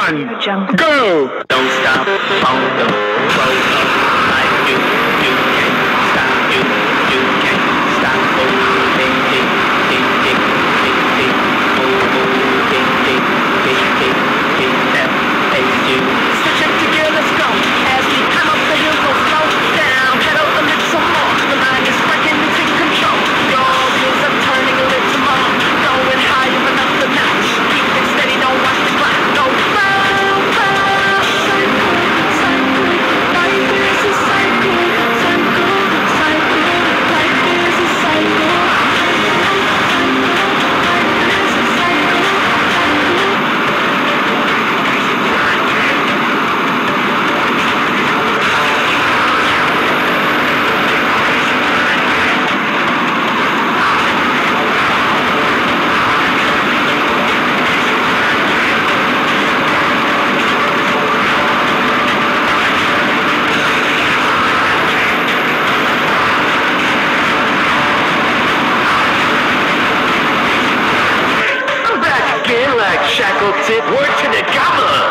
one, go! Don't stop on the road like you can't stop, you can't stop. Oh, ding, ding, ding, ding, ding, ding. Oh, ding, ding, ding, ding, ding, F-A-U. So check the gear, let's go. As we come up the hill, go slow down. Pedal a little some more. The mind is working, it's in control. Your wheels are turning a little more. Going higher and up the notch. Keep it steady, don't watch the clock. Go round, round. Cycle, life is a cycle. Cycle, life is a cycle. Life is a cycle. I'm back again like Shackleton. Word to the gobber.